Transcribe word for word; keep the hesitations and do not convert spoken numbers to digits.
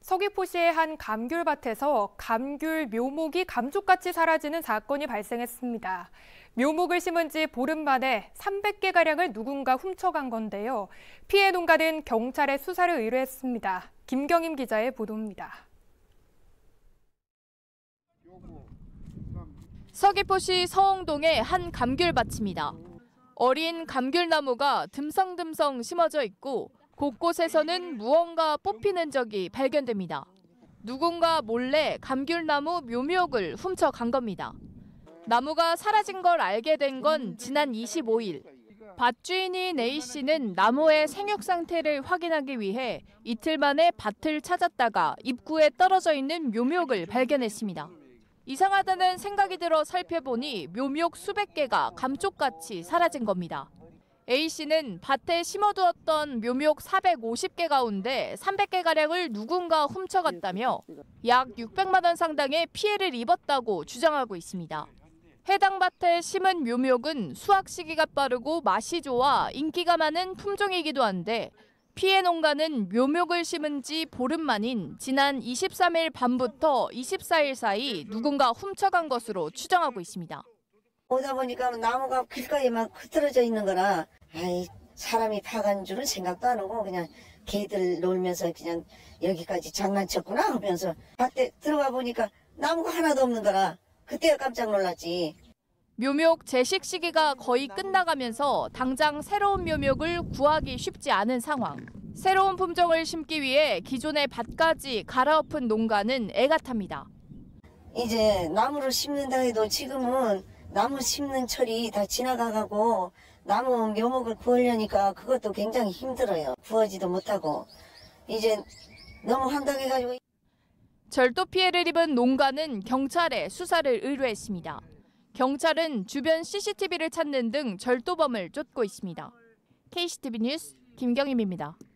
서귀포시의 한 감귤밭에서 감귤 묘목이 감쪽같이 사라지는 사건이 발생했습니다. 묘목을 심은 지 보름 만에 삼백 개가량을 누군가 훔쳐간 건데요. 피해 농가는 경찰에 수사를 의뢰했습니다. 김경임 기자의 보도입니다. 서귀포시 서홍동의 한 감귤밭입니다. 어린 감귤나무가 듬성듬성 심어져 있고 곳곳에서는 무언가 뽑히는 적이 발견됩니다. 누군가 몰래 감귤나무 묘목을 훔쳐간 겁니다. 나무가 사라진 걸 알게 된 건 지난 이십오일. 밭주인인 A씨는 나무의 생육 상태를 확인하기 위해 이틀 만에 밭을 찾았다가 입구에 떨어져 있는 묘목을 발견했습니다. 이상하다는 생각이 들어 살펴보니 묘목 수백 개가 감쪽같이 사라진 겁니다. A씨는 밭에 심어두었던 묘목 사백오십 개 가운데 삼백 개가량을 누군가 훔쳐갔다며 약 육백만 원 상당의 피해를 입었다고 주장하고 있습니다. 해당 밭에 심은 묘목은 수확 시기가 빠르고 맛이 좋아 인기가 많은 품종이기도 한데 피해 농가는 묘목을 심은 지 보름 만인 지난 이십삼일 밤부터 이십사일 사이 누군가 훔쳐간 것으로 추정하고 있습니다. 오다 보니까 나무가 길가에 막 흐트러져 있는 거라 아이 사람이 파간 줄은 생각도 안 하고 그냥 개들 놀면서 그냥 여기까지 장난쳤구나 하면서 밭에 들어가 보니까 나무가 하나도 없는 거라 그때가 깜짝 놀랐지. 묘목 재식 시기가 거의 끝나가면서 당장 새로운 묘목을 구하기 쉽지 않은 상황. 새로운 품종을 심기 위해 기존의 밭까지 갈아엎은 농가는 애가 탑니다. 이제 나무를 심는다 해도 지금은 나무 심는 철이 다 지나가고 나무 묘목을 구하려니까 그것도 굉장히 힘들어요. 구하지도 못하고 이제 너무 황당해가지고. 절도 피해를 입은 농가는 경찰에 수사를 의뢰했습니다. 경찰은 주변 씨씨티비를 찾는 등 절도범을 쫓고 있습니다. 케이씨티비 뉴스 김경임입니다.